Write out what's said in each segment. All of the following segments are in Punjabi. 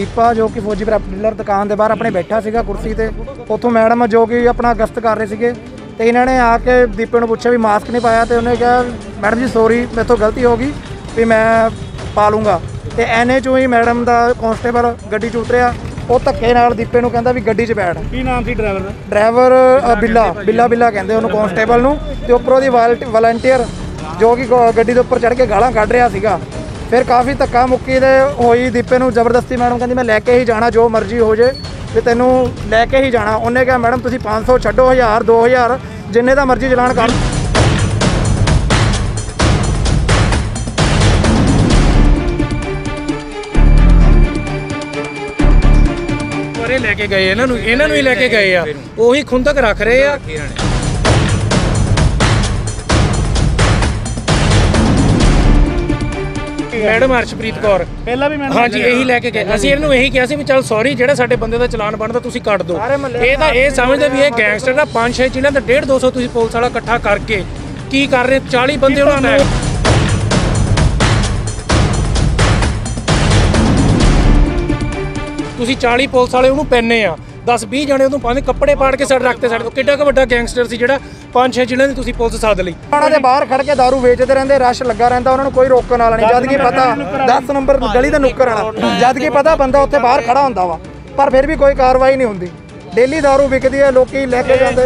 दीपा जो कि फौजी प्रैप डीलर दुकान के बाहर अपने बैठा सीगा कुर्सी ते, उतों मैडम जो कि अपना गश्त कर रहे थे तो इन्होंने आके दीपे को पूछा भी मास्क नहीं पाया, तो उन्हें कहा मैडम जी सॉरी मेरे तो गलती हो गई भी मैं पा लूँगा। तो इन्ने चों ही मैडम का कांस्टेबल गड्डी च उतरिया, वो धक्के नाल दीपे को कहता भी गड्डी च बैठ। की नाम सी ड्राइवर दा? ड्राइवर बिल्ला बिल्ला बिल्ला कहते उन्होंने कांस्टेबल नूं, ते उपरों दी वॉलंटियर जो कि गड्डी के उपर चढ़ के गालां कढ़ रहा सीगा। फिर काफ़ी धक्का मुक्की दे होई, दीपे नूं जबरदस्ती मैडम कहती मैं लैके ही जाना, जो मर्जी हो जाए भी तेनों लैके ही जाना। उन्हें कहा मैडम तुसीं 500 छड्डो, 1000 2000 जिन्ने दा मर्जी चलान कर। लेके गए इन्हों ही लेके गए आ, ਉਹੀ ਖੁੰਦਕ रख रहे ਆ। मैडम हर्षप्रीत कौर पहला भी मैडम हाँ जी यही लैके गए। ਅਸੀਂ ਇਹਨੂੰ ਇਹੀ ਕਿਹਾ ਸੀ ਵੀ ਚੱਲ ਸੌਰੀ ਜਿਹੜਾ ਸਾਡੇ ਬੰਦੇ ਦਾ ਚਲਾਨ ਬਣਦਾ ਤੁਸੀਂ ਕੱਟ ਦਿਓ। ਇਹ ਤਾਂ ਇਹ ਸਮਝਦੇ ਵੀ ਇਹ ਗੈਂਗਸਟਰ ਦਾ 5-6 ਜਿਨ੍ਹਾਂ ਦਾ 150-200 ਤੁਸੀਂ ਪੁਲਿਸ ਵਾਲਾ ਇਕੱਠਾ ਕਰਕੇ ਕੀ ਕਰ ਰਹੇ 40 ਬੰਦੇ ਉਹਨਾਂ ਨੂੰ ਤੁਸੀਂ 40 ਪੁਲਿਸ ਵਾਲੇ ਉਹਨੂੰ ਪੈਨੇ ਆ 10-20 ਜਣੇ ਉਹਨੂੰ ਪਾਉਂਦੇ ਕੱਪੜੇ ਪਾੜ ਕੇ ਸਾਡੇ ਰੱਖਤੇ ਸਾਡੇ ਤੋਂ। ਕਿੱਡਾ ਕੁ ਵੱਡਾ ਗੈਂਗਸਟਰ ਸੀ ਜਿਹੜਾ 5-6 ਜ਼ਿਲ੍ਹਿਆਂ ਦੀ ਤੁਸੀਂ ਪੁਲਿਸ ਸਾਧ ਲਈ। ਉਹਨਾਂ ਦੇ ਬਾਹਰ ਖੜ ਕੇ ਦਾਰੂ ਵੇਚਦੇ ਰਹਿੰਦੇ, ਰਸ਼ ਲੱਗਾ ਰਹਿੰਦਾ, ਉਹਨਾਂ ਨੂੰ ਕੋਈ ਰੋਕਣ ਵਾਲਾ ਨਹੀਂ। ਜਦ ਕਿ ਪਤਾ 10 ਨੰਬਰ ਗਲੀ ਦਾ ਨੁੱਕਰ ਵਾਲਾ, ਜਦ ਕਿ ਪਤਾ ਬੰਦਾ ਉੱਥੇ ਬਾਹਰ ਖੜਾ ਹੁੰਦਾ ਵਾ, ਪਰ ਫਿਰ ਵੀ ਕੋਈ ਕਾਰਵਾਈ ਨਹੀਂ ਹੁੰਦੀ। ਡੇਲੀ ਦਾਰੂ ਵਿਕਦੀ ਹੈ, ਲੋਕੀ ਲੈ ਕੇ ਜਾਂਦੇ।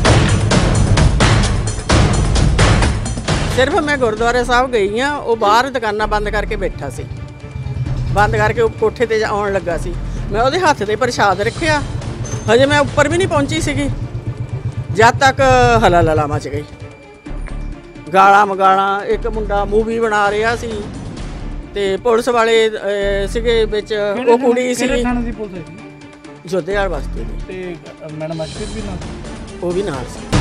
सिर्फ मैं गुरुद्वारे साहब गई हाँ, वो बाहर दुकाना बंद करके बैठा सी, बंद करके कोठे ते आउण लगा सी। मैं ਉਹਦੇ ਹੱਥ ਤੇ ਪ੍ਰਸ਼ਾਦ ਰੱਖਿਆ, ਹਜੇ मैं ਉੱਪਰ भी नहीं पहुंची ਸੀਗੀ जद तक हला लला मच गई। गाला मगाला, एक मुंडा मूवी बना रहा सी ते पुलिस वाले सीगे विच, वो कुड़ी सी जोधेवाल बस्ती दी, मैडम हर्षप्रीत भी नाल, वो भी नाल सी।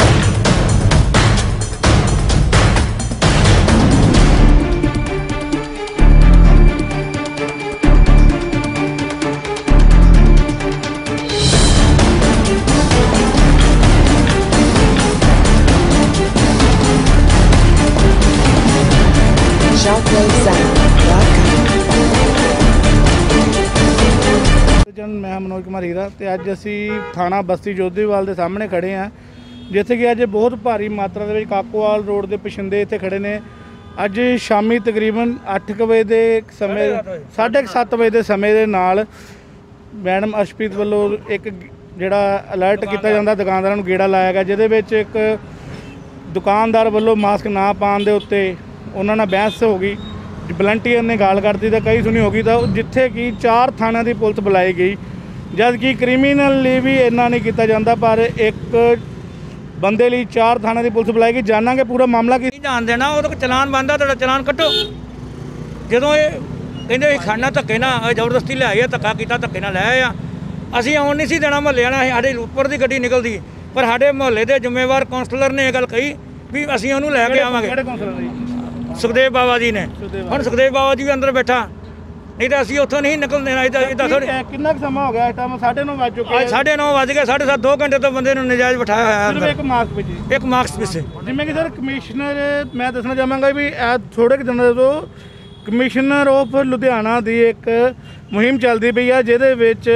मैं मनोज कुमार हीरा ते अज असी थाना बस्ती जोधेवाल के सामने खड़े हाँ, जिथे कि अज बहुत भारी मात्रा के काकोवाल रोड के पिछंदे इत्थे खड़े ने। अज शामी तकरीबन 8 बजे के समय 7:30 बजे के समय के नाल मैडम हर्षप्रीत वालों एक जिहड़ा अलर्ट किया जाता दुकानदारों को गेड़ा लाया गया, जिहदे विच एक दुकानदार वालों मास्क ना पाउण दे उत्ते उन्हां नाल बहस हो गई, वलंटियर ने गाल करती तो कई सुनी होगी, तो जिथे कि 4 थानों की पुलिस बुलाई गई, जबकि क्रिमीनल लिए भी इन्ना नहीं किया जाता, पर एक बंदे लिए 4 थानों की पुलिस बुलाई गई। जानांगे पूरा मामला की जान देना, वो चलान बनता तो चलान कट्टो। जो ये कहते खाना धक्के ना जबरदस्ती लिया, धक्का किया, धक्के ना लिया, असी आउण नहीं सी देना मुहल्ले वाला, साढ़े उपर की गड्डी निकलती, पर साढ़े मुहल्ले के जिम्मेवार कौंसलर ने यह गल कही भी असी उन्होंने लैके आवांगे। सुखदेव बाबा जी ने, हम सुखदेव बाबा जी भी अंदर बैठा, नहीं तो असी उतों नहीं निकल देना। कितना समा हो गया? 9:30 बज चुके, 9:30 बज गए, 7:30 2 घंटे तो बंदे नजायज बिठाया है एक मास्क पिछे, एक मास्क पिछे। जिमें कि सर कमिश्नर मैं दसना चाहांगा भी थोड़े दिनों तो कमिश्नर ऑफ लुधियाना की एक मुहिम चलती पई है, जिहदे विच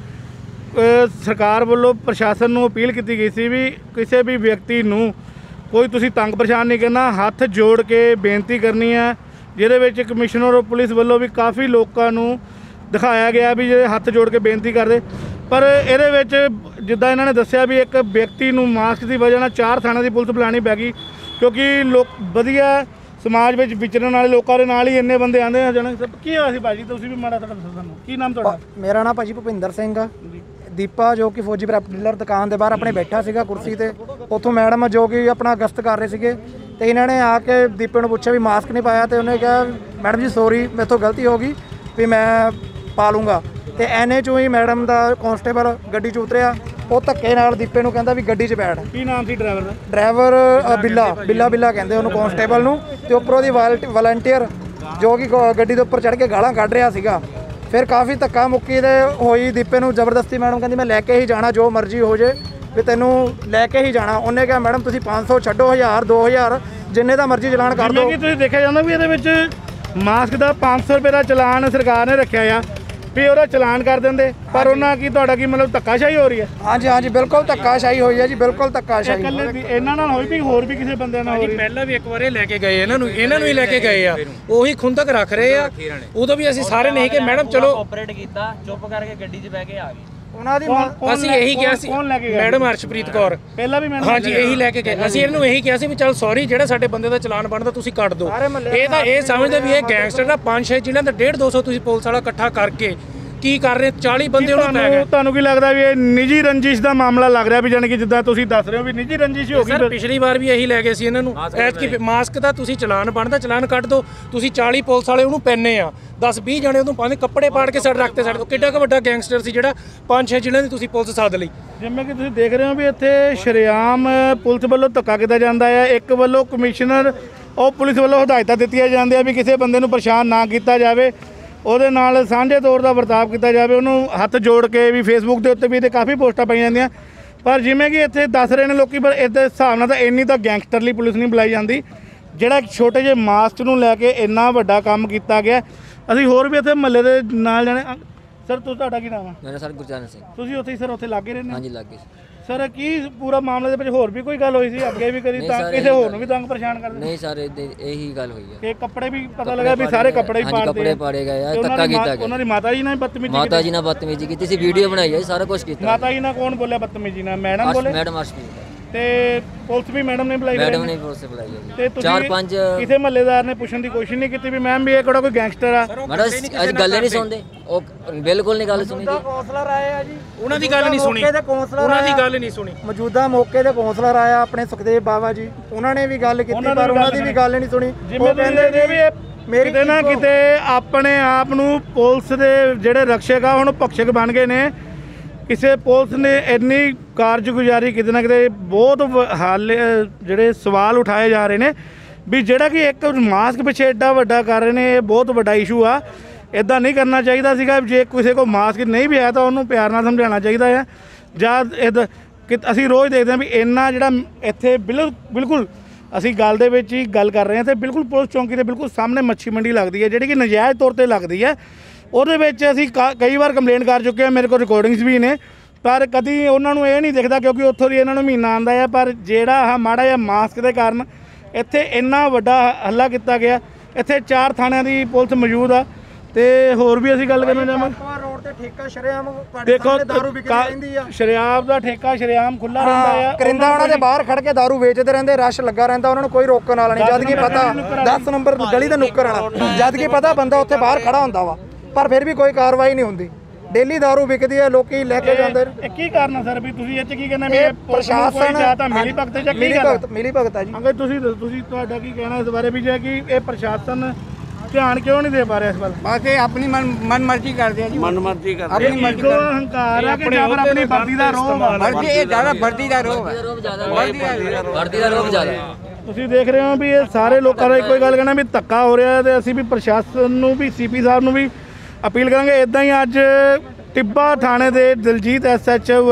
सरकार वालों प्रशासन नूं अपील की गई सी भी किसी भी व्यक्ति नूं कोई तुसी तंग परेशान नहीं करना, हथ जोड़ के बेनती करनी है। जिहदे विच कमिश्नर और पुलिस वालों भी काफ़ी लोगों नूं दिखाया गया भी जे हथ जोड़ के बेनती करते, पर इहदे विच जिद्दां इन्हां ने दस्सिया भी एक व्यक्ति नूं मास्क की वजह नाल 4 थानों की पुलिस बुलानी पै गई, क्योंकि लोग वधिया समाज में विचरण वाले लोगों के नाल ही इन्ने बंदे आंदे जाने। की होया सी भाजी, तुसीं भी माड़ा थोड़ा दस्सो सानूं, की नाम तुहाडा? मेरा नाम भाजी भुपिंदर सिंह आ। दीपा जो कि फौजी प्रैप डीलर दुकान के बाहर अपने बैठा सीगा कुर्सी ते, उतों मैडम जो कि अपना गश्त कर रहे थे तो इन्होंने आके दीपे को पूछा भी मास्क नहीं पाया, तो उन्हें कहा मैडम जी सॉरी मेरे तो गलती हो गई भी मैं पा लूँगा। तो इन्ने चों ही मैडम का कांस्टेबल गड्डी च उतरिया, वो धक्के नाल दीपे को कहता भी गड्डी च बैठ। की नाम सी ड्राइवर दा? ड्राइवर बिल्ला बिल्ला बिल्ला कहते उन्होंने कांस्टेबल नूं, ते उपरों दी वॉलंटियर जो कि गड्डी के उपर चढ़ के गालां कढ़ रहा सीगा। फिर काफ़ी धक्का मुक्की दे होई, दीपे नूं जबरदस्ती मैडम कहती मैं लैके ही जाना, जो मर्जी हो जाए भी तेनों लैके ही जाना। उन्हें कहा मैडम तुसीं 500 छड्डो, 1000 2000 जिन्ने दा मर्जी चलान कर दो। तुसीं देखिया जांदा भी इहदे विच मास्क का 500 रुपये का चलान सरकार ने रखा आ, ਵੀ ਉਹਦਾ ਚਲਾਨ ਕਰ ਦਿੰਦੇ, ਪਰ ਉਹਨਾਂ ਕੀ ਤੁਹਾਡਾ ਕੀ ਮਤਲਬ ਧੱਕਾਸ਼ਾਹੀ ਹੋ ਰਹੀ ਹੈ? ਹਾਂਜੀ ਹਾਂਜੀ ਬਿਲਕੁਲ ਧੱਕਾਸ਼ਾਹੀ ਹੋਈ ਹੈ ਜੀ, ਬਿਲਕੁਲ ਧੱਕਾਸ਼ਾਹੀ। ਇਕੱਲੇ ਇਹਨਾਂ ਨਾਲ ਹੋਈ ਵੀ ਹੋਰ ਵੀ ਕਿਸੇ ਬੰਦੇ ਨਾਲ ਹੋ ਰਹੀ? ਪਹਿਲਾਂ ਵੀ ਇੱਕ ਵਾਰ ਲੈ ਕੇ ਗਏ ਇਹਨਾਂ ਨੂੰ ਹੀ ਲੈ ਕੇ ਗਏ ਆ, ਉਹੀ ਖੁੰਦਕ ਰੱਖ ਰਹੇ ਆ। ਉਦੋਂ ਵੀ ਅਸੀਂ ਸਾਰੇ ਨਹੀਂ ਕਿ ਮੈਡਮ ਚਲੋ ਆਪਰੇਟ ਕੀਤਾ, ਚੁੱਪ ਕਰਕੇ ਗੱਡੀ 'ਚ ਬਹਿ ਕੇ ਆ ਗਏ। ਉਹਨਾਂ ਦੀ ਅਸੀਂ ਇਹੀ ਕਿਹਾ ਸੀ ਮੈਡਮ ਹਰਸ਼ਪ੍ਰੀਤ ਕੌਰ, ਪਹਿਲਾਂ ਵੀ ਮੈਡਮ ਹਾਂਜੀ ਇਹੀ ਲੈ ਕੇ ਗਏ। ਅਸੀਂ ਇਹਨੂੰ ਇਹੀ ਕਿਹਾ ਸੀ ਵੀ ਚੱਲ ਸੌਰੀ ਜਿਹੜਾ ਸਾਡੇ ਬੰਦੇ ਦਾ ਚਲਾਨ ਬਣਦਾ ਤੁਸੀਂ ਕੱਟ ਦਿਓ। ਇਹ ਤਾਂ ਇਹ ਸਮਝਦੇ ਵੀ ਇਹ ਗੈਂਗਸਟਰ ਦਾ 5-6 ਜ਼ਿਲ੍ਹਿਆਂ ਦਾ 150-200 ਤੁਸੀਂ ਪੁਲਿਸ ਵਾਲਾ ਇਕੱਠਾ ਕਰਕੇ ਕੀ ਕਰ ਰਹੇ? 40 ਬੰਦੇ ਉਹਨੂੰ ਪੈ ਗਏ। ਤੁਹਾਨੂੰ ਕੀ ਲੱਗਦਾ ਵੀ ਇਹ ਨਿੱਜੀ ਰੰਜਿਸ਼ ਦਾ ਮਾਮਲਾ ਲੱਗ ਰਿਹਾ ਵੀ ਜਾਨੀ ਕਿ ਜਿੱਦਾਂ ਤੁਸੀਂ ਦੱਸ ਰਹੇ ਹੋ ਵੀ ਨਿੱਜੀ ਰੰਜਿਸ਼ ਹੋ ਗਈ? ਸਰ ਪਿਛਲੀ ਵਾਰ ਵੀ ਇਹੀ ਲੈ ਗਏ ਸੀ ਇਹਨਾਂ ਨੂੰ। ਐਤਕੀ ਮਾਸਕ ਦਾ ਤੁਸੀਂ ਚਲਾਨ ਬਣਦਾ, ਚਲਾਨ ਕੱਟ ਦਿਓ। ਤੁਸੀਂ 40 ਪੁਲਿਸ ਵਾਲੇ ਉਹਨੂੰ ਪੈਨੇ ਆ, 10-20 ਜਣੇ ਉਹਨੂੰ ਪਾਉਂਦੇ, ਕੱਪੜੇ ਪਾੜ ਕੇ ਸਾਡੇ ਰੱਖਤੇ। ਸਾਡੇ ਕਿੱਡਾ ਕੁ ਵੱਡਾ ਗੈਂਗਸਟਰ ਸੀ ਜਿਹੜਾ 5-6 ਜ਼ਿਲ੍ਹਿਆਂ ਦੀ ਤੁਸੀਂ ਪੁਲਿਸ ਸਾਧ ਲਈ। ਜਿਵੇਂ ਕਿ ਤੁਸੀਂ ਦੇਖ ਰਹੇ ਹੋ ਵੀ ਇੱਥੇ ਸ਼ਰੇਆਮ ਪੁਲਿਸ ਵੱਲੋਂ ਧੱਕਾ ਕੀਤਾ ਜਾਂਦਾ ਹੈ। ਇੱਕ ਵੱਲੋਂ ਕਮਿਸ਼ਨਰ ਉਹ ਪੁਲਿਸ ਵੱਲੋਂ ਹਦਾਇਤਾਂ ਦਿੱਤੀਆਂ ਜਾਂਦੀਆਂ ਵੀ ਕਿਸੇ ਬੰਦੇ ਨੂੰ ਪਰੇਸ਼ਾਨ ਨਾ ਕੀਤਾ ਜਾਵੇ, ਉਹਦੇ ਨਾਲ ਸਾਂਝੇ ਤੌਰ ਦਾ ਵਰਤਾਵ ਕੀਤਾ ਜਾਵੇ, ਉਹਨੂੰ ਹੱਥ ਜੋੜ ਕੇ ਵੀ ਫੇਸਬੁੱਕ ਦੇ ਉੱਤੇ ਵੀ ਇਹਦੇ ਕਾਫੀ ਪੋਸਟਾਂ ਪਾਈਆਂ ਜਾਂਦੀਆਂ। ਪਰ ਜਿਵੇਂ ਕਿ ਇੱਥੇ ਦੱਸ ਰਹੇ ਨੇ ਲੋਕੀ, ਪਰ ਇਹਦੇ ਹਿਸਾਬ ਨਾਲ ਤਾਂ ਇੰਨੀ ਤਾਂ ਗੈਂਗਸਟਰਲੀ ਪੁਲਿਸ ਨਹੀਂ ਬੁਲਾਈ ਜਾਂਦੀ ਜਿਹੜਾ ਇੱਕ ਛੋਟੇ ਜਿਹੇ ਮਾਸਕ ਨੂੰ ਲੈ ਕੇ ਇੰਨਾ ਵੱਡਾ ਕੰਮ ਕੀਤਾ ਗਿਆ। ਅਸੀਂ ਹੋਰ ਵੀ ਇੱਥੇ ਮਹੱਲੇ ਦੇ ਨਾਲ ਜਾਣੇ। ਸਰ ਤੁਹਾਡਾ ਕੀ ਨਾਮ ਹੈ? ਮੇਰਾ ਸਰ ਗੁਰਚਰਨ ਸਿੰਘ। ਤੁਸੀਂ ਉੱਥੇ ਸਰ ਉੱਥੇ ਲੱਗੇ ਰਹਿੰਦੇ? ਹਾਂਜੀ ਲੱਗੇ। ਸਰ ਕੀ ਪੂਰਾ ਮਾਮਲੇ ਦੇ ਵਿੱਚ ਹੋਰ ਵੀ ਕੋਈ ਗੱਲ ਹੋਈ ਸੀ ਅੱਗੇ ਵੀ ਕਦੀ ਤਾਂ ਕਿਸੇ ਹੋਰ ਨੂੰ ਵੀ ਤੰਗ ਪਰੇਸ਼ਾਨ ਕਰਦੇ? ਨਹੀਂ ਸਰ ਇਹੀ ਗੱਲ ਹੋਈ ਹੈ ਕਿ ਕੱਪੜੇ ਵੀ ਪਤਾ ਲੱਗਾ ਵੀ ਸਾਰੇ ਕੱਪੜੇ ਹੀ ਕੱਪੜੇ ਪਾੜੇ ਗਏ ਆ, ਧੱਕਾ ਕੀਤਾ ਗਿਆ। ਉਹਨਾਂ ਦੀ ਮਾਤਾ ਜੀ ਨਾਲ ਬਦਤਮੀਜ਼ੀ ਮਾਤਾ ਜੀ ਨਾਲ ਬਦਤਮੀਜ਼ੀ ਕੀਤੀ ਸੀ, ਵੀਡੀਓ ਬਣਾਈ ਹੈ, ਸਾਰਾ ਕੁਝ ਕੀਤਾ। ਮਾਤਾ ਜੀ ਨਾਲ ਕੌਣ ਬੋਲਿਆ ਬਦਤਮੀਜ਼ੀ ਨਾਲ? ਮੈਡਮ ਬੋਲੇ? ਮੈਡਮ ਹਰਸ਼ਪ੍ਰੀਤ ਤੇ ਪੁਲਿਸ ਵੀ ਮੈਡਮ ਨੇ ਬੁਲਾਈ? ਮੈਡਮ ਨੇ ਪੁਲਿਸ ਬੁਲਾਈ ਹੈ ਤੇ ਜੀ। ਤੁਸੀਂ 4-5 ਕਿਸੇ ਮਹੱਲੇਦਾਰ ਨੇ ਪੁੱਛਣ ਦੀ ਕੋਸ਼ਿਸ਼ ਨਹੀਂ ਕੀਤੀ ਵੀ ਮੈਮ ਵੀ ਇਹ ਕਿਹੜਾ ਕੋਈ ਗੈਂਗਸਟਰ ਆ? ਮੈਡਮ ਅੱਜ ਗੱਲ ਨਹੀਂ ਸੁਣਦੇ, ਉਹ ਬਿਲਕੁਲ ਨਹੀਂ ਗੱਲ ਸੁਣੀ ਜੀ। ਕੌਂਸਲਰ ਆਏ ਆ ਜੀ, ਉਹਨਾਂ ਦੀ ਗੱਲ ਨਹੀਂ ਸੁਣੀ, ਉਹਨਾਂ ਦੀ ਗੱਲ ਨਹੀਂ ਸੁਣੀ। ਮੌਜੂਦਾ ਮੌਕੇ ਤੇ ਕੌਂਸਲਰ ਆਇਆ ਆਪਣੇ ਸੁਖਦੇਵ ਬਾਵਾ ਜੀ, ਉਹਨਾਂ ਨੇ ਵੀ ਗੱਲ ਕੀਤੀ ਪਰ ਉਹਨਾਂ ਦੀ ਵੀ ਗੱਲ ਨਹੀਂ ਸੁਣੀ। ਉਹ ਕਹਿੰਦੇ ਨੇ ਵੀ ਇਹ ਕਿਤੇ ਨਾ ਕਿਤੇ ਆਪਣੇ ਆਪ ਨੂੰ ਪੁਲਿਸ ਦੇ ਜਿਹੜੇ ਰਕਸ਼ਕ ਆ ਹੁਣ ਭਖਸ਼ਕ ਬਣ ਗਏ ਨੇ। ਕਿਸੇ ਪੁਲਿਸ ਨੇ ਇੰਨੀ ਕਾਰਜਗੁਜ਼ਾਰੀ ਕਿਤੇ ਨਾ ਕਿਤੇ ਬਹੁਤ ਹਾਲ ਜਿਹੜੇ ਸਵਾਲ ਉਠਾਏ ਜਾ ਰਹੇ ਨੇ ਵੀ ਜਿਹੜਾ ਕਿ ਇੱਕ ਮਾਸਕ ਪਿੱਛੇ ਐਡਾ ਵੱਡਾ ਕਰ ਰਹੇ ਨੇ, ਇਹ ਬਹੁਤ ਵੱਡਾ ਇਸ਼ੂ ਆ। ਇਦਾਂ ਨਹੀਂ ਕਰਨਾ ਚਾਹੀਦਾ ਸੀਗਾ। ਜੇ ਕਿਸੇ ਕੋਲ ਮਾਸਕ ਨਹੀਂ ਵੀ ਹੈ ਤਾਂ ਉਹਨੂੰ ਪਿਆਰ ਨਾਲ ਸਮਝਾਉਣਾ ਚਾਹੀਦਾ ਹੈ। ਜਾਂ ਕਿ ਅਸੀਂ ਰੋਜ਼ ਦੇਖਦੇ ਹਾਂ ਵੀ ਇੰਨਾ ਜਿਹੜਾ ਇੱਥੇ ਬਿਲਕੁਲ ਅਸੀਂ ਗੱਲ ਦੇ ਵਿੱਚ ਹੀ ਗੱਲ ਕਰ ਰਹੇ ਹਾਂ ਤੇ ਬਿਲਕੁਲ ਪੁਲਿਸ ਚੌਂਕੀ ਦੇ ਬਿਲਕੁਲ ਸਾਹਮਣੇ ਮੱਛੀ ਮੰਡੀ ਲੱਗਦੀ ਹੈ ਜਿਹੜੀ ਕਿ ਨਜਾਇਜ਼ ਤੌਰ ਤੇ ਲੱਗਦੀ ਹੈ। ਉਹਦੇ ਵਿੱਚ ਅਸੀਂ ਕਈ ਵਾਰ ਕੰਪਲੇਂਟ ਕਰ ਚੁੱਕੇ ਹਾਂ, ਮੇਰੇ ਕੋਲ ਰਿਕਾਰਡਿੰਗਸ ਵੀ ਨੇ, ਪਰ ਕਦੀ ਉਹਨਾਂ ਨੂੰ ਇਹ ਨਹੀਂ ਦਿਖਦਾ ਕਿਉਂਕਿ ਉੱਥੋਂ ਦੀ ਇਹਨਾਂ ਨੂੰ ਮਹੀਨਾ ਆਉਂਦਾ ਹੈ। ਪਰ ਜਿਹੜਾ ਆਹ ਮਾੜਾ ਜਿਹਾ ਮਾਸਕ ਦੇ ਕਾਰਨ ਇੱਥੇ ਇੰਨਾ ਵੱਡਾ ਹੱਲਾ ਕੀਤਾ ਗਿਆ। ਇੱਥੇ 4 ਥਾਣਿਆਂ ਦੀ ਪੁਲਿਸ ਮੌਜੂਦ ਆ। ਤੇ ਹੋਰ ਵੀ ਅਸੀਂ ਗੱਲ ਕਰਨਾ ਚਾਹਾਂਗੇ। ਰੋਡ ਤੇ ਠੇਕਾ ਸ਼ਰੇਆਮ ਦੇਖੋ ਦਾਰੂ ਵਿਕਦੀ ਰਹਿੰਦੀ ਆ, ਸ਼ਰਾਬ ਦਾ ਠੇਕਾ ਸ਼ਰੇਆਮ ਖੁੱਲਾ ਰਹਿੰਦਾ ਆ। ਕਰਿੰਦਾ ਉਹਨਾਂ ਦੇ ਬਾਹਰ ਖੜ ਕੇ ਦਾਰੂ ਵੇਚਦੇ ਰਹਿੰਦੇ, ਰਸ਼ ਲੱਗਾ ਰਹਿੰਦਾ, ਉਹਨਾਂ ਨੂੰ ਕੋਈ ਰੋਕਣ ਵਾਲਾ ਨਹੀਂ। ਜਦ ਕਿ ਪਤਾ 10 ਨੰਬਰ ਗਲੀ ਦਾ ਨੁੱਕਰ ਵਾਲਾ, ਜਦ ਕਿ ਪਤਾ ਬੰਦਾ ਉੱਥੇ ਬਾਹਰ ਖੜਾ ਹੁੰਦਾ ਵਾ, ਪਰ ਫਿਰ ਵੀ ਕੋਈ ਕਾਰਵਾਈ ਨਹੀਂ ਹੁੰਦੀ। ਡੇਲੀ ਦਾਰੂ ਵਿਕਦੀ ਹੈ, ਲੋਕੀ ਲੈ ਕੇ ਜਾਂਦੇ। ਇਹ ਕੀ ਕਾਰਨ ਹੈ ਸਰ ਵੀ ਤੁਸੀਂ ਇਹ 'ਚ ਕੀ ਕਹਿੰਦੇ ਵੀ ਪ੍ਰਸ਼ਾਸਨ ਜਾਂ ਤਾਂ ਮਿਲੀ ਭਗਤ ਜਾਂ ਮਿਲੀ ਭਗਤ ਆ ਜੀ। ਅਗਰ ਤੁਸੀਂ ਤੁਹਾਡਾ ਕੀ ਕਹਿਣਾ ਇਸ ਬਾਰੇ ਵੀ ਜੇ ਕਿ ਇਹ ਪ੍ਰਸ਼ਾਸਨ ਧਿਆਨ ਕਿਉਂ ਨਹੀਂ ਦੇ ਪਾ ਰਿਹਾ ਇਸ ਵੱਲ? ਬਸ ਇਹ ਆਪਣੀ ਮਨ ਮਰਜ਼ੀ ਕਰਦੇ ਆ ਜੀ, ਮਨਮਰਜ਼ੀ ਕਰਦੇ ਆਪਣੀ ਮਰਜ਼ੀ ਕਰਦੇ ਹੰਕਾਰ ਆ ਕਿ ਜਾਂ ਫਿਰ ਆਪਣੀ ਵਰਦੀ ਦਾ ਰੋਹ ਆ? ਮਰਜ਼ੀ ਇਹ ਜ਼ਿਆਦਾ ਵਰਦੀ ਦਾ ਰੋਹ ਹੈ। ਵਰਦੀ ਦਾ ਰੋਹ ਜ਼ਿਆਦਾ। ਤੁਸੀਂ ਦੇਖ ਰਹੇ ਹੋ ਵੀ ਇਹ ਸਾਰੇ ਲੋਕਾਂ ਦਾ ਇੱਕੋ ਹੀ ਗੱਲ ਕਹਿਣਾ ਵੀ ਧੱਕਾ ਹੋ ਰਿਹਾ ਤੇ ਅਸੀਂ ਵੀ ਪ੍ਰਸ਼ਾਸਨ ਨੂੰ ਵੀ ਸੀਪੀ ਸਾਹਿਬ ਨੂੰ ਵੀ ਅਪੀਲ ਕਰਾਂਗੇ। ਇਦਾਂ ਹੀ ਅੱਜ ਟਿੱਬਾ ਥਾਣੇ ਦੇ ਦਲਜੀਤ ਐਸਐਚਓ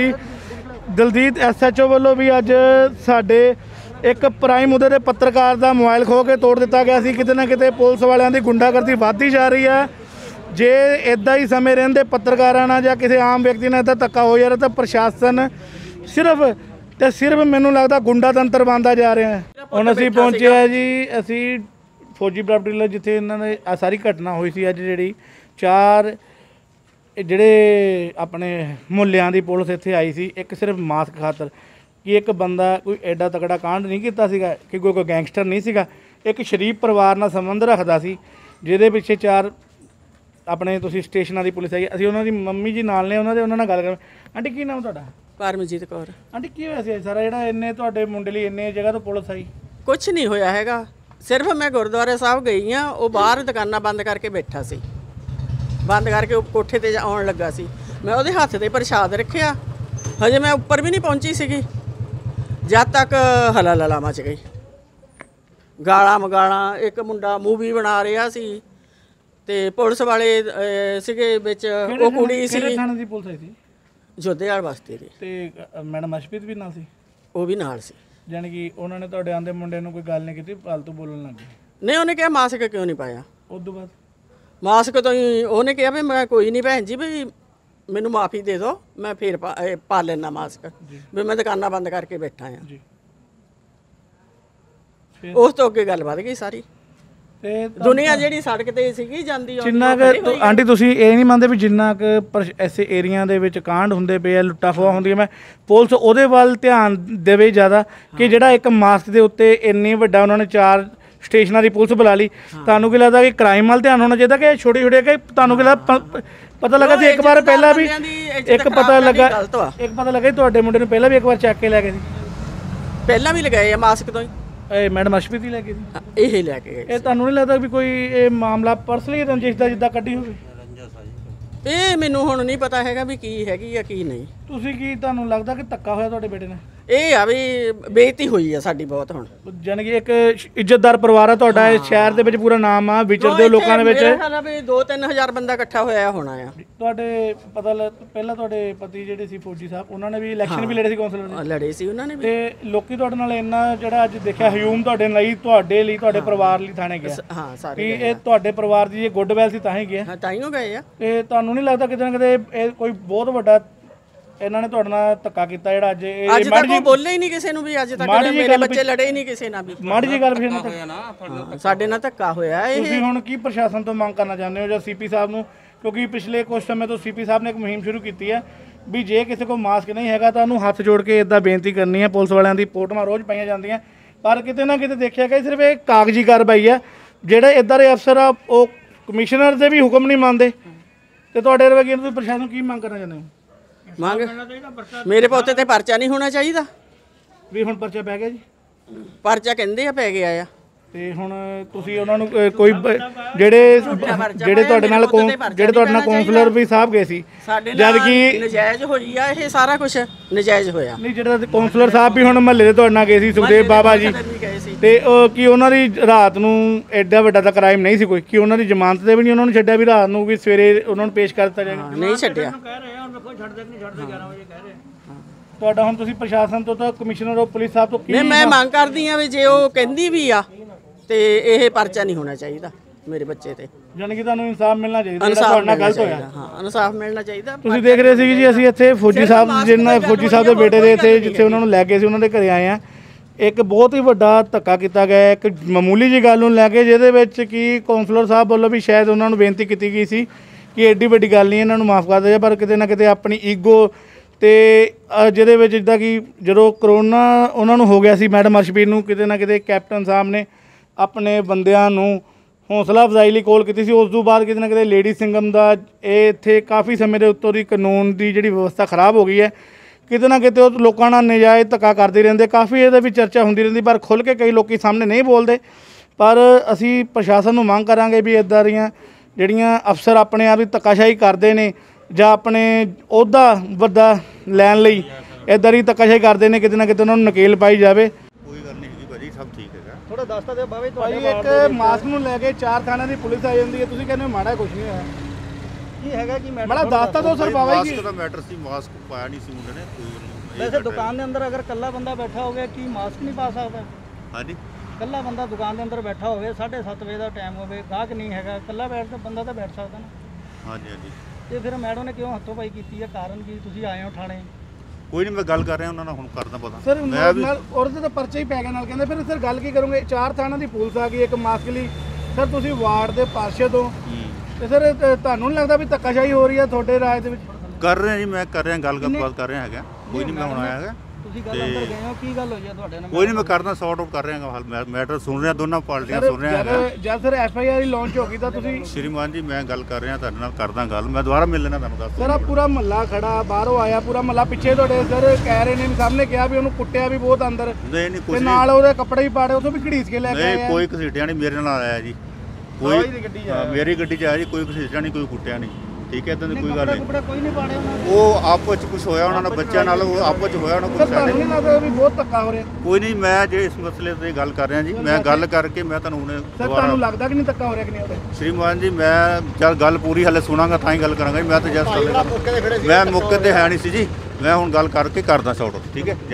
ਵੱਲੋਂ ਵੀ ਅੱਜ ਸਾਡੇ ਇੱਕ ਪ੍ਰਾਈਮ ਮੁੱਦੇ ਦੇ ਪੱਤਰਕਾਰ ਦਾ ਮੋਬਾਈਲ ਖੋਹ ਕੇ ਤੋੜ ਦਿੱਤਾ ਗਿਆ ਸੀ। ਕਿਤੇ ਨਾ ਕਿਤੇ ਪੁਲਿਸ ਵਾਲਿਆਂ ਦੀ ਗੁੰਡਾਗਰਦੀ ਵੱਧਦੀ ਜਾ ਰਹੀ ਹੈ। ਜੇ ਇਦਾਂ ਹੀ ਸਮੇਂ ਰਹਿੰਦੇ ਪੱਤਰਕਾਰਾਂ ਨਾਲ ਜਾਂ ਕਿਸੇ ਆਮ ਵਿਅਕਤੀ ਨਾਲ ਇਦਾਂ ਧੱਕਾ ਹੋ ਜਾ ਰਿਹਾ ਤਾਂ ਪ੍ਰਸ਼ਾਸਨ ਸਿਰਫ ਮੈਨੂੰ ਲੱਗਦਾ ਗੁੰਡਾ ਤੰਤਰ ਬਣਦਾ ਜਾ ਰਿਹਾ ਹੈ। ਹੁਣ ਅਸੀਂ ਪਹੁੰਚੇ ਆ ਜੀ, ਅਸੀਂ ਫੌਜੀ ਪ੍ਰਾਪਰਟੀ ਡੀਲਰ ਜਿੱਥੇ ਇਹਨਾਂ ਨੇ ਆ ਸਾਰੀ ਘਟਨਾ ਹੋਈ ਸੀ। ਅੱਜ ਜਿਹੜੀ 4 ਜਿਹੜੇ ਆਪਣੇ ਮੁਹੱਲਿਆਂ ਦੀ ਪੁਲਿਸ ਇੱਥੇ ਆਈ ਸੀ, ਇੱਕ ਸਿਰਫ ਮਾਸਕ ਖਾਤਰ ਕਿ ਇੱਕ ਬੰਦਾ ਕੋਈ ਐਡਾ ਤਕੜਾ ਕਾਂਡ ਨਹੀਂ ਕੀਤਾ ਸੀਗਾ, ਕਿ ਕੋਈ ਗੈਂਗਸਟਰ ਨਹੀਂ ਸੀਗਾ, ਇੱਕ ਸ਼ਰੀਫ ਪਰਿਵਾਰ ਨਾਲ ਸੰਬੰਧ ਰੱਖਦਾ ਸੀ ਜਿਹਦੇ ਪਿੱਛੇ 4 ਆਪਣੇ ਤੁਸੀਂ ਸਟੇਸ਼ਨਾਂ ਦੀ ਪੁਲਿਸ ਆਈ। ਅਸੀਂ ਉਹਨਾਂ ਦੀ ਮੰਮੀ ਜੀ ਨਾਲ ਨੇ, ਉਹਨਾਂ ਨਾਲ ਗੱਲ ਕਰ। ਆਂਟੀ ਕੀ ਨਾਮ ਤੁਹਾਡਾ? ਪਰਮਜੀਤ ਕੌਰ। ਆਂਟੀ ਕੀ ਹੋਇਆ ਸੀ ਸਾਰਾ ਜਿਹੜਾ ਇੰਨੇ ਤੁਹਾਡੇ ਮੁੰਡੇ ਲਈ ਇੰਨੇ ਜਗ੍ਹਾ ਤੋਂ ਪੁਲਿਸ ਆਈ? ਕੁਝ ਨਹੀਂ ਹੋਇਆ ਹੈਗਾ, ਸਿਰਫ ਮੈਂ ਗੁਰਦੁਆਰੇ ਸਾਹਿਬ ਗਈ ਆ। ਉਹ ਬਾਹਰ ਦੁਕਾਨਾਂ ਬੰਦ ਕਰਕੇ ਬੈਠਾ ਸੀ, ਬੰਦ ਕਰਕੇ ਉਹ ਕੋਠੇ ਤੇ ਆਉਣ ਲੱਗਾ ਸੀ। ਮੈਂ ਉਹਦੇ ਹੱਥ ਤੇ ਪ੍ਰਸ਼ਾਦ ਰੱਖਿਆ, ਹਜੇ ਮੈਂ ਉੱਪਰ ਵੀ ਨਹੀਂ ਪਹੁੰਚੀ ਸੀਗੀ ਜਦ ਤੱਕ ਹਲਾ ਮਚ ਗਈ। ਗਾਲਾਂ ਮਗਾਲਾਂ, ਇੱਕ ਮੁੰਡਾ ਮੂਵੀ ਬਣਾ ਰਿਹਾ ਸੀ ਤੇ ਪੁਲਿਸ ਵਾਲੇ ਸੀਗੇ ਵਿੱਚ, ਉਹ ਕੁੜੀ ਸੀ। ਕਿਹੜੇ ਥਾਣੇ ਦੀ ਪੁਲਿਸ ਆਈ ਸੀ? ਜੋਧੇਵਾਲ ਬਸਤੀ ਦੀ। ਤੇ ਮੈਡਮ ਅਸ਼ਪ੍ਰੀਤ ਵੀ ਨਾਲ ਸੀ? ਉਹ ਵੀ ਨਾਲ ਸੀ। ਜਾਣੀ ਕਿ ਉਹਨਾਂ ਨੇ ਤੁਹਾਡੇ ਆਂਦੇ ਮੁੰਡੇ ਨੂੰ ਕੋਈ ਗੱਲ ਨਹੀਂ ਕੀਤੀ, ਫਾਲਤੂ ਬੋਲਣ ਲੱਗ ਗਏ? ਨਹੀਂ, ਉਹਨੇ ਕਿਹਾ ਮਾਸਕ ਕਿਉਂ ਨਹੀਂ ਪਾਇਆ। ਉਸ ਤੋਂ ਬਾਅਦ ਮਾਸਕ ਤੋਂ ਹੀ ਉਹਨੇ ਕਿਹਾ ਵੀ ਮੈਂ ਕੋਈ ਨਹੀਂ ਭੈਣ ਜੀ ਵੀ ਮੈਨੂੰ ਮਾਫੀ ਦੇ ਦਿਓ, ਮੈਂ ਫੇਰ ਪਾ ਲੈਣਾ ਮਾਸਕ, ਵੀ ਮੈਂ ਦੁਕਾਨਾਂ ਬੰਦ ਕਰਕੇ ਬੈਠਾ ਆ। ਉਸ ਤੋਂ ਅੱਗੇ ਗੱਲ ਵੱਧ ਗਈ ਸਾਰੀ, ਤੇ ਦੁਨੀਆ ਜਿਹੜੀ ਸੜਕ ਤੇ ਸੀਗੀ ਜਾਂਦੀ ਜਿੰਨਾ ਕੁ ਆਂਟੀ ਤੁਸੀਂ ਇਹ ਨਹੀਂ ਮੰਨਦੇ ਵੀ ਜਿੰਨਾ ਕੁ ਐਸੇ ਏਰੀਆ ਦੇ ਵਿੱਚ ਕਾਂਡ ਹੁੰਦੇ ਪਏ ਆ, ਲੁੱਟਾਂ ਖੋਹਾਂ ਹੁੰਦੀਆਂ, ਮੈਂ ਪੁਲਿਸ ਉਹਦੇ ਵੱਲ ਧਿਆਨ ਦੇਵੇ ਜ਼ਿਆਦਾ ਕਿ ਜਿਹੜਾ ਇੱਕ ਮਾਸਕ ਦੇ ਉੱਤੇ ਇੰਨੀ ਵੱਡਾ ਉਹਨਾਂ ਨੇ 4 ਸਟੇਸ਼ਨਾਂ ਦੀ ਪੁਲਿਸ ਬੁਲਾ ਲਈ। ਤੁਹਾਨੂੰ ਕੀ ਲੱਗਦਾ ਕਿ ਕ੍ਰਾਈਮ ਵੱਲ ਧਿਆਨ ਹੋਣਾ ਚਾਹੀਦਾ ਕਿ ਛੋਟੇ ਛੋਟੇ ਕਿ ਤੁਹਾਨੂੰ ਕੀ ਲੱਗਦਾ ਪਤਾ ਲੱਗਾ ਸੀ ਇੱਕ ਵਾਰ ਪਹਿਲਾਂ ਵੀ ਇੱਕ ਪਤਾ ਲੱਗਾ ਤੁਹਾਡੇ ਮੁੰਡੇ ਨੂੰ ਪਹਿਲਾਂ ਵੀ ਇੱਕ ਵਾਰ ਚੱਕ ਕੇ ਲੈ ਗਏ ਸੀ, ਪਹਿਲਾਂ ਵੀ ਲਗਾਏ ਆ ਮਾਸਕ ਤੋਂ ਹੀ, ਇਹ ਮੈਡਮ ਅਸ਼ਪ੍ਰੀਤ ਹੀ ਲੈ ਗਏ ਸੀ, ਇਹ ਲੈ ਕੇ ਗਏ। ਇਹ ਤੁਹਾਨੂੰ ਨਹੀਂ ਲੱਗਦਾ ਵੀ ਕੋਈ ਇਹ ਮਾਮਲਾ ਪਰਸਨਲੀ ਰੰਜਿਸ਼ ਦਾ ਜਿੱਦਾਂ ਕੱਢੀ ਹੋਵੇ? ਇਹ ਮੈਨੂੰ ਹੁਣ ਨਹੀਂ ਪਤਾ ਹੈਗਾ ਵੀ ਕੀ ਹੈਗੀ ਆ ਕੀ ਨਹੀਂ। ਤੁਸੀਂ ਕੀ ਤੁਹਾਨੂੰ ਲੱਗਦਾ ਕਿ ਧੱਕਾ ਹੋਇਆ ਤੁਹਾਡੇ ਬੇਟੇ ਨਾਲ? ਇਹ ਆ ਵੀ ਬੇਇੱਜ਼ਤੀ ਹੋਈ ਆ ਸਾਡੀ ਬਹੁਤ ਹੁਣ, ਜਾਣੀ ਕਿ ਇੱਕ ਇੱਜ਼ਤਦਾਰ ਪਰਿਵਾਰ ਆ ਤੁਹਾਡਾ, ਇਸ ਸ਼ਹਿਰ ਦੇ ਵਿੱਚ ਪੂਰਾ ਨਾਮ ਆ, ਵਿਚਰਦੇ ਲੋਕਾਂ ਦੇ ਵਿੱਚ। ਮੇਰੇ ਖਿਆਲ ਆ ਵੀ 2-3 ਹਜ਼ਾਰ ਬੰਦਾ ਇਕੱਠਾ ਹੋਇਆ ਹੋਣਾ ਆ। ਤੁਹਾਡੇ ਪਹਿਲਾਂ ਤੁਹਾਡੇ ਪਤੀ ਜਿਹੜੇ ਸੀ ਫੌਜੀ ਸਾਹਿਬ, ਉਹਨਾਂ ਨੇ ਵੀ ਇਲੈਕਸ਼ਨ ਵੀ ਲੜੇ ਸੀ ਕੌਂਸਲਰ ਦੇ, ਲੜੇ ਸੀ ਉਹਨਾਂ ਨੇ ਵੀ। ਤੇ ਲੋਕੀ ਤੁਹਾਡੇ ਨਾਲ ਇੰਨਾ ਜਿਹੜਾ ਅੱਜ ਦੇਖਿਆ ਹਯੂਮ ਤੁਹਾਡੇ ਲਈ, ਤੁਹਾਡੇ ਪਰਿਵਾਰ ਲਈ ਥਾਣੇ ਗਿਆ। ਹਾਂ ਸਾਰੇ ਕਿ ਇਹ ਤੁਹਾਡੇ ਪਰਿਵਾਰ ਦੀ ਇਹ ਗੁੱਡਵੈਲ ਸੀ ਤਾਂ ਹੀ ਗਿਆ। ਹਾਂ ਤਾਂ ਹੀ ਹੋ ਗਏ ਆ। ਤੇ ਤੁਹਾਨੂੰ ਨਹੀਂ ਲੱਗਦਾ ਕਿਤੇ ਨਾ ਕਿਤੇ ਇਹ ਕੋਈ ਬਹੁਤ ਵੱਡਾ ਇਹਨਾਂ ਨੇ ਤੁਹਾਡੇ ਨਾਲ ਧੱਕਾ ਕੀਤਾ ਜਿਹੜਾ ਅੱਜ ਅੱਜ ਤੱਕ ਉਹ ਬੋਲੇ ਹੀ ਨਹੀਂ ਕਿਸੇ ਨੂੰ ਵੀ, ਅੱਜ ਤੱਕ ਮੇਰੇ ਬੱਚੇ ਲੜੇ ਹੀ ਨਹੀਂ ਕਿਸੇ ਨਾਲ ਵੀ। ਮਾੜੀ ਜੀ ਗੱਲ ਫਿਰ ਸਾਡੇ ਨਾਲ ਧੱਕਾ ਹੋਇਆ। ਇਹ ਤੁਸੀਂ ਹੁਣ ਕੀ ਪ੍ਰਸ਼ਾਸਨ ਤੋਂ ਮੰਗ ਕਰਨਾ ਚਾਹੁੰਦੇ ਹੋ ਜਾਂ ਸੀਪੀ ਸਾਹਿਬ ਨੂੰ? ਕਿਉਂਕਿ ਪਿਛਲੇ ਕੁਝ ਸਮੇਂ ਤੋਂ ਸੀਪੀ ਸਾਹਿਬ ਨੇ ਇੱਕ ਮੁਹਿੰਮ ਸ਼ੁਰੂ ਕੀਤੀ ਹੈ ਵੀ ਜੇ ਕਿਸੇ ਕੋਲ ਮਾਸਕ ਨਹੀਂ ਹੈਗਾ ਤਾਂ ਉਹਨੂੰ ਹੱਥ ਜੋੜ ਕੇ ਇਦਾਂ ਬੇਨਤੀ ਕਰਨੀ ਹੈ। ਪੁਲਿਸ ਵਾਲਿਆਂ ਦੀ ਫੋਟੋਆਂ ਰੋਜ਼ ਪਾਈਆਂ ਜਾਂਦੀਆਂ, ਪਰ ਕਿਤੇ ਨਾ ਕਿਤੇ ਦੇਖਿਆ ਗਿਆ ਸਿਰਫ ਇਹ ਕਾਗਜ਼ੀ ਕਾਰਵਾਈ ਹੈ। ਜਿਹੜੇ ਇੱਦਾਂ ਦੇ ਅਫਸਰ ਆ ਉਹ ਕਮਿਸ਼ਨਰ ਦੇ ਵੀ ਹੁਕਮ ਨਹੀਂ ਮੰਨਦੇ। ਤੇ ਤੁਹਾਡੇ ਰਵੱਈਏ ਨੂੰ ਤੁਸੀਂ ਪ੍ਰਸ਼ਾਸਨ ਕੀ ਮੰਗ ਕਰਨਾ ਚਾਹੁੰਦੇ ਹੋ? ਮੰਗ ਮੇਰੇ ਪੋਤੇ ਤੇ ਪਰਚਾ ਨਹੀਂ ਹੋਣਾ ਚਾਹੀਦਾ। ਵੀ ਹੁਣ ਪਰਚਾ ਪੈ ਗਿਆ ਜੀ? ਪਰਚਾ ਕਹਿੰਦੇ ਆ ਪੈ ਗਿਆ ਆ। ਤੇ ਹੁਣ ਤੁਸੀਂ ਉਹਨਾਂ ਨੂੰ ਕੋਈ ਜਿਹੜੇ ਤੁਹਾਡੇ ਨਾਲ ਕਾਉਂਸਲਰ ਵੀ ਸਾਹਿਬ ਗਏ ਸੀ, ਜਦ ਕਿ ਨਜਾਇਜ਼ ਹੋਈ ਆ, ਇਹ ਸਾਰਾ ਕੁਝ ਨਜਾਇਜ਼ ਹੋਇਆ। ਨਹੀਂ, ਜਿਹੜਾ ਕਾਉਂਸਲਰ ਸਾਹਿਬ ਵੀ ਹੁਣ ਮਹੱਲੇ ਦੇ ਤੁਹਾਡੇ ਨਾਲ ਗਏ ਸੀ, ਸੁਖਦੇਵ ਬਾਬਾ ਜੀ, ਤੇ ਕੀ ਉਹਨਾਂ ਦੀ ਰਾਤ ਨੂੰ ਐਡਾ ਵੱਡਾ ਤਾਂ ਕ੍ਰਾਈਮ ਨਹੀਂ ਸੀ ਕੋਈ, ਕਿ ਉਹਨਾਂ ਦੀ ਜ਼ਮਾਨਤ ਤੇ ਵੀ ਨਹੀਂ ਉਹਨਾਂ ਨੂੰ ਛੱਡਿਆ ਵੀ ਰਾਤ ਨੂੰ ਵੀ ਸਵੇਰੇ ਉਹਨਾਂ ਨੂੰ ਪੇਸ਼ ਕਰ ਦਿੱਤਾ ਜਾਏਗਾ? ਨਹੀਂ ਛੱਡਿਆ। ਤੁਹਾਡਾ ਹੁਣ ਤੁਸੀਂ ਪ੍ਰਸ਼ਾਸਨ ਤੋਂ ਤਾਂ ਕਮਿਸ਼ਨਰ ਆਫ ਪੁਲਿਸ ਸਾਹਿਬ ਤੋਂ ਕੀ ਮੈਂ ਮੰਗ ਕਰਦੀ ਆ ਵੀ ਜੇ ਉਹ ਕਹਿੰਦੀ ਵੀ ਆ ਤੇ ਇਹ ਪਰਚਾ ਨਹੀਂ ਹੋਣਾ ਚਾਹੀਦਾ ਮੇਰੇ ਬੱਚੇ ਤੇ। ਜਾਨੀ ਕਿ ਤੁਹਾਨੂੰ ਇਨਸਾਫ ਮਿਲਣਾ ਚਾਹੀਦਾ, ਜਿਹੜਾ ਤੁਹਾਡੇ ਨਾਲ ਗਲਤ ਹੋਇਆ। ਹਾਂ, ਇਨਸਾਫ ਮਿਲਣਾ ਚਾਹੀਦਾ। ਤੁਸੀਂ ਦੇਖ ਰਹੇ ਸੀ ਜੀ ਅਸੀਂ ਇੱਥੇ ਫੌਜੀ ਸਾਹਿਬ ਫੌਜੀ ਸਾਹਿਬ ਦੇ ਬੇਟੇ ਦੇ ਇੱਥੇ ਜਿੱਥੇ ਉਹਨਾਂ ਨੂੰ ਲੈ ਕੇ ਸੀ ਉਹਨਾਂ ਦੇ ਘਰੇ ਆਏ ਆ। ਇੱਕ ਬਹੁਤ ਹੀ ਵੱਡਾ ਧੱਕਾ ਕੀਤਾ ਗਿਆ ਇੱਕ ਮਾਮੂਲੀ ਜੀ ਗੱਲ ਨੂੰ ਲੈ ਕੇ, ਜਿਹਦੇ ਵਿੱਚ ਕਿ ਕਾਉਂਸਲਰ ਸਾਹਿਬ ਵੱਲੋਂ ਵੀ ਸ਼ਾਇਦ ਉਹਨਾਂ ਨੂੰ ਬੇਨਤੀ ਕੀਤੀ ਗਈ ਸੀ ਕਿ ਐਡੀ ਵੱਡੀ ਗੱਲ ਨਹੀਂ, ਇਹਨਾਂ ਨੂੰ ਮਾਫ ਕਰ ਦਿਓ, ਪਰ ਕਿਤੇ ਨਾ ਕਿਤੇ ਆਪਣੀ ਈਗੋ ਤੇ ਜਿਹਦੇ ਵਿੱਚ ਜਿੱਦਾਂ ਕਿ ਜਦੋਂ ਕਰੋਨਾ ਉਹਨਾਂ ਨੂੰ ਹੋ ਗਿਆ ਸੀ ਮੈਡਮ ਅਰਸ਼ਪ੍ਰੀਤ ਨੂੰ, ਕਿਤੇ ਨਾ ਕਿਤੇ ਕੈਪਟਨ ਸਾਹਿਬ ਨੇ ਆਪਣੇ ਬੰਦਿਆਂ ਨੂੰ ਹੌਸਲਾ ਅਫਜ਼ਾਈ ਲਈ ਕੋਲ ਕੀਤੀ ਸੀ। ਉਸ ਤੋਂ ਬਾਅਦ ਕਿਤੇ ਨਾ ਕਿਤੇ ਲੇਡੀ ਸਿੰਘਮ ਦਾ ਇਹ ਇੱਥੇ ਕਾਫੀ ਸਮੇਂ ਦੇ ਉੱਤੋਂ ਦੀ ਕਾਨੂੰਨ ਦੀ ਜਿਹੜੀ ਵਿਵਸਥਾ ਖਰਾਬ ਹੋ ਗਈ ਹੈ। ਕਿਤੇ ਨਾ ਕਿਤੇ ਉਹ ਲੋਕਾਂ ਨਾਲ ਨਜਾਇਜ਼ ਧੱਕਾ ਕਰਦੇ ਰਹਿੰਦੇ, ਕਾਫੀ ਇਹਦੇ ਵੀ ਚਰਚਾ ਹੁੰਦੀ ਰਹਿੰਦੀ, ਪਰ ਖੁੱਲ੍ਹ ਕੇ ਕਈ ਲੋਕੀ ਸਾਹਮਣੇ ਨਹੀਂ ਬੋਲਦੇ। ਪਰ ਅਸੀਂ ਪ੍ਰਸ਼ਾਸਨ ਨੂੰ ਮੰਗ ਕਰਾਂਗੇ ਵੀ ਇੱਦਾਂ ਦੀਆਂ ਜਿਹੜੀਆਂ ਅਫਸਰ ਆਪਣੇ ਆਪ ਹੀ ਧੱਕਾਸ਼ਾਹੀ ਕਰਦੇ ਨੇ ਜਾਂ ਆਪਣੇ ਅਹੁਦਾ ਵੱਡਾ ਲੈਣ ਲਈ ਇੱਦਾਂ ਦੀ ਧੱਕਾਸ਼ਾਹੀ ਕਰਦੇ ਨੇ, ਕਿਤੇ ਨਾ ਕਿਤੇ ਉਹਨਾਂ ਨੂੰ ਨਕੇਲ ਪਾਈ ਜਾਵੇ। ਕੋਈ ਗੱਲ ਨਹੀਂ ਹੈਗੀ ਭਾਜੀ, ਸਭ ਠੀਕ ਹੈਗਾ। ਥੋੜਾ ਦੱਸਤਾ ਦਿਓ ਬਾਬਾ ਜੀ। ਭਾਈ ਇੱਕ ਮਾਸਕ ਨੂੰ ਲੈ ਕੇ 4 ਥਾਣਿਆਂ ਦੀ ਪੁਲਿਸ ਆ ਜਾਂਦੀ ਹੈ, ਤੁਸੀਂ ਕਹਿੰਦੇ ਹੋ ਮਾੜਾ ਕੁਝ ਨਹੀਂ ਹੋਇਆ। ਕੀ ਹੈਗਾ ਕੀ ਮੈਡਮ? ਬੜਾ ਦੱਸਤਾ ਦੋ ਸਰ ਬਾਬਾ ਜੀ। ਮਾਸਕ ਦਾ ਮੈਟਰ ਸੀ, ਮਾਸਕ ਪਾਇਆ ਨਹੀਂ ਸੀ ਮੁੰਡੇ ਨੇ। ਕੋਈ ਵੈਸੇ ਦੁਕਾਨ ਦੇ ਅੰਦਰ ਅਗਰ ਕੱਲਾ ਬੰਦਾ ਬੈਠਾ ਹੋਵੇ ਕੀ ਮਾਸਕ ਨਹੀਂ ਪਾ ਸਕਦਾ? ਹਾਂਜੀ, ਕੱਲਾ ਬੰਦਾ ਦੁਕਾਨ ਦੇ ਅੰਦਰ ਬੈਠਾ ਹੋਵੇ, 7:30 ਵਜੇ ਦਾ ਟਾਈਮ ਹੋਵੇ, ਗਾਹਕ ਨਹੀਂ ਹੈਗਾ, ਕੱਲਾ ਬੰਦਾ ਤਾਂ ਬੈਠ ਸਕਦਾ ਨਾ। ਹਾਂਜੀ ਹਾਂਜੀ। ਤੇ ਫਿਰ ਮੈਡਮ ਨੇ ਕਿਉਂ ਹੱਥੋਂ ਪਾਈ ਕੀਤੀ ਹੈ? ਕਾਰਨ ਕੀ? ਤੁਸੀਂ ਆਏ ਹੋ ਥਾਣੇ? ਕੋਈ ਨਹੀਂ, ਮੈਂ ਗੱਲ ਕਰ ਰਿਹਾ ਉਹਨਾਂ ਨਾਲ, ਹੁਣ ਕਰਦਾ ਪਤਾ। ਸਰ ਨਾਲ ਉਹਦੇ ਤਾਂ ਪਰਚਾ ਹੀ ਪੈ ਗਿਆ ਨਾਲ, ਕਹਿੰਦੇ ਫਿਰ ਸਰ ਗੱਲ ਕੀ ਕਰੋਗੇ? 4 ਥਾਣਾਂ ਦੀ ਪੁਲਿਸ ਆ ਗਈ ਇੱਕ ਮਾਸਕ ਲਈ। ਸਰ ਤੁਸੀਂ ਵਾਰਡ ਦੇ ਪਾਰਸ਼ਦ ਹੋ ਤੇ ਸਰ ਤੁਹਾਨੂੰ ਨਹੀਂ ਲੱਗਦਾ ਵੀ ਧੱਕਾਸ਼ਾਹੀ ਹੋ ਰਹੀ ਹੈ ਤੁਹਾਡੇ ਰਾਜ ਦੇ ਵਿੱਚ? ਕਰ ਰਹੇ ਜੀ, ਮੈਂ ਕਰ ਰਿਹਾ, ਗੱਲਬਾਤ ਕਰ ਰਿਹਾ ਹੈਗਾ। ਕੋਈ ਨਹੀਂ, ਮੈਂ ਹੁਣ ਆਇਆ ਹੈਗਾ। ਤੁਸੀਂ ਗੱਲ ਅੰਦਰ ਗਏ ਹੋ, ਕੀ ਗੱਲ ਹੋਈ ਹੈ ਤੁਹਾਡੇ ਨਾਲ? ਕੋਈ ਨਹੀਂ, ਮੈਂ ਕਰਦਾ, ਸੌਟ ਆਊਟ ਕਰ ਰਿਹਾ ਹਾਂ। ਮੈਟਰ ਸੁਣ ਰਿਹਾ, ਦੋਨਾਂ ਪਾਰਟੀਆਂ ਸੁਣ ਰਿਹਾ ਹੈਗਾ। ਜਦ ਸਰ FIR ਲਾਂਚ ਹੋ ਗਈ ਤਾਂ ਤੁਸੀਂ? ਸ਼੍ਰੀਮਾਨ ਜੀ, ਮੈਂ ਗੱਲ ਕਰ ਰਿਹਾ ਤੁਹਾਡੇ ਨਾਲ, ਕਰਦਾ ਗੱਲ। ਮੈਂ ਦੁਬਾਰਾ ਮਿਲ ਲੈਣਾ ਤੁਹਾਨੂੰ, ਦੱਸ। ਸਰ ਆ ਪੂਰਾ ਮਹੱਲਾ ਖੜਾ, ਬਾਹਰੋਂ ਆਇਆ ਪੂਰਾ ਮਹੱਲਾ ਪਿੱਛੇ ਤੁਹਾਡੇ ਸਰ ਕਹਿ ਰਹੇ ਨੇ, ਸਾਹਮਣੇ ਕਿਹਾ ਵੀ ਉਹਨੂੰ ਕੁੱਟਿਆ ਵੀ ਬਹੁਤ ਅੰਦਰ, ਨਹੀਂ ਨਹੀਂ, ਤੇ ਕੁਝ ਨਾਲ ਉਹਦੇ ਕੱਪੜੇ ਵੀ ਪਾੜੇ, ਉੱਥੋਂ ਵੀ ਘੜੀਸ ਕੇ ਲੈ ਕੇ ਆਏ। ਨਹੀਂ, ਕੋਈ ਘਸੀਟਿਆ ਨਹੀਂ, ਮੇਰੇ ਨਾਲ ਆਇਆ ਜੀ। ਕੋਈ ਮੇਰੀ ਗੱਡੀ 'ਚ ਆਇਆ ਜੀ, ਕੋਈ ਘਸੀਟਿਆ ਨਹੀਂ, ਕੋਈ ਕੁੱਟਿਆ ਨਹੀਂ। ਠੀਕ ਹੈ, ਇਦਾਂ ਦੀ ਕੋਈ ਗੱਲ ਨਹੀਂ। ਕੋਈ ਨਹੀਂ ਪਾੜੇ ਉਹਨਾਂ ਨੇ? ਉਹ ਆਪਸ 'ਚ ਕੁਝ ਹੋਇਆ ਉਹਨਾਂ ਨਾਲ, ਬੱਚਿਆਂ ਨਾਲ ਉਹ ਆਪਸ 'ਚ ਹੋਇਆ ਉਹਨਾਂ ਕੋਲ। ਤੁਹਾਨੂੰ ਨਹੀਂ ਲੱਗਦਾ ਵੀ ਬਹੁਤ ਧੱਕਾ ਹੋ ਰਿਹਾ? ਕੋਈ ਨਹੀਂ, ਮੈਂ ਜੇ ਇਸ ਮਸਲੇ ਤੇ ਗੱਲ ਕਰ ਰਿਹਾ ਜੀ, ਮੈਂ ਗੱਲ ਕਰਕੇ ਮੈਂ ਤੁਹਾਨੂੰ ਹੁਣੇ ਸਰ ਤੁਹਾਨੂੰ ਲੱਗਦਾ ਕਿ ਨਹੀਂ ਧੱਕਾ ਹੋ ਰਿਹਾ ਕਿ ਨਹੀਂ ਹੋ ਰਿਹਾ? ਸ਼੍ਰੀਮਾਨ ਜੀ, ਮੈਂ ਜਦ ਗੱਲ ਪੂਰੀ ਹਲੇ ਸੁਣਾਂਗਾ ਤਾਂ ਹੀ ਗੱਲ ਕਰਾਂਗਾ ਜੀ। ਮੈਂ ਤਾਂ ਜਸਟ ਮੈਂ ਮੌਕੇ ਤੇ ਹੈ ਨਹੀਂ ਸੀ ਜੀ, ਮੈਂ ਹੁਣ ਗੱਲ ਕਰਕੇ ਕਰਦਾ ਸ਼ਾਰਟ। ਠੀਕ ਹੈ, ਜੈ ਹਿੰਦ।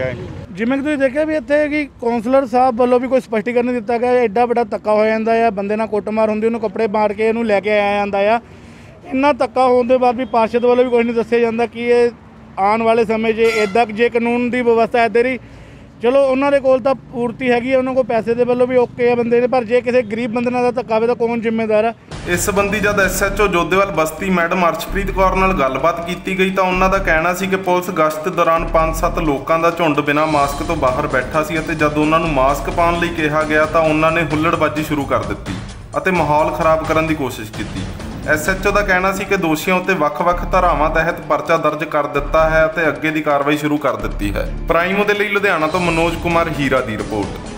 ਜਿਵੇਂ ਕਿ ਤੁਸੀਂ ਦੇਖਿਆ ਵੀ ਇੱਥੇ ਕਿ ਕਾਉਂਸਲਰ ਸਾਹਿਬ ਵੱਲੋਂ ਵੀ ਕੋਈ ਸਪਸ਼ਟੀਕਰਨ ਨਹੀਂ ਦਿੱਤਾ ਗਿਆ। ਐਡਾ ਵੱਡਾ ਧੱਕਾ ਹੋ ਜਾਂਦਾ ਆ, ਬੰਦੇ ਨਾਲ ਕੁੱਟਮਾਰ ਹੁੰਦੀ, ਉਹਨੂੰ ਕੱਪੜੇ ਮਾਰ ਕੇ ਇਹਨੂੰ ਲੈ ਕੇ ਆਇਆ ਜਾਂਦਾ ਆ। ਇੰਨਾ ਧੱਕਾ ਹੋਣ ਦੇ ਬਾਅਦ ਵੀ ਪਾਰਸ਼ਦ ਵੱਲੋਂ ਵੀ ਕੁਝ ਨਹੀਂ ਦੱਸਿਆ ਜਾਂਦਾ ਕਿ ਇਹ ਆਉਣ ਵਾਲੇ ਸਮੇਂ 'ਚ ਇੱਦਾਂ ਜੇ ਕਾਨੂੰਨ ਦੀ ਵਿਵਸਥਾ ਇੱਧਰ ਹੀ ਚਲੋ ਉਹਨਾਂ ਦੇ ਕੋਲ ਤਾਂ ਪੂਰਤੀ ਹੈਗੀ ਹੈ, ਉਹਨਾਂ ਕੋਲ ਪੈਸੇ ਦੇ ਵੱਲੋਂ ਵੀ ਓਕੇ ਆ ਬੰਦੇ ਨੇ, ਪਰ ਜੇ ਕਿਸੇ ਗਰੀਬ ਬੰਦੇ ਨਾਲ ਦਾ ਧੱਕਾ ਹੋਵੇ ਤਾਂ ਕੌਣ ਜ਼ਿੰਮੇਦਾਰ ਆ। ਇਸ ਸੰਬੰਧੀ ਜਦ SHO ਜੋਧੇਵਾਲ ਬਸਤੀ ਮੈਡਮ ਅਰਸ਼ਪ੍ਰੀਤ ਕੌਰ ਨਾਲ ਗੱਲਬਾਤ ਕੀਤੀ ਗਈ ਤਾਂ ਉਹਨਾਂ ਦਾ ਕਹਿਣਾ ਸੀ ਕਿ ਪੁਲਿਸ ਗਸ਼ਤ ਦੌਰਾਨ 5-7 ਲੋਕਾਂ ਦਾ ਝੁੰਡ ਬਿਨਾਂ ਮਾਸਕ ਤੋਂ ਬਾਹਰ ਬੈਠਾ ਸੀ ਅਤੇ ਜਦ ਉਹਨਾਂ ਨੂੰ ਮਾਸਕ ਪਾਉਣ ਲਈ ਕਿਹਾ ਗਿਆ ਤਾਂ ਉਹਨਾਂ ਨੇ ਹੁੱਲੜਬਾਜ਼ੀ ਸ਼ੁਰੂ ਕਰ ਦਿੱਤੀ ਅਤੇ ਮਾਹੌਲ ਖਰਾਬ ਕਰਨ ਦੀ ਕੋਸ਼ਿਸ਼ ਕੀਤੀ। SHO ਦਾ ਕਹਿਣਾ ਸੀ ਕਿ ਦੋਸ਼ੀਆਂ ਉੱਤੇ ਵੱਖ-ਵੱਖ ਧਾਰਾਵਾਂ ਤਹਿਤ ਪਰਚਾ ਦਰਜ ਕਰ ਦਿੱਤਾ ਹੈ ਅਤੇ ਅੱਗੇ ਦੀ ਕਾਰਵਾਈ ਸ਼ੁਰੂ ਕਰ ਦਿੱਤੀ ਹੈ। ਪ੍ਰਾਈਮ ਦੇ ਲਈ ਲੁਧਿਆਣਾ ਤੋਂ ਮਨੋਜ ਕੁਮਾਰ ਹੀਰਾ ਦੀ ਰਿਪੋਰਟ।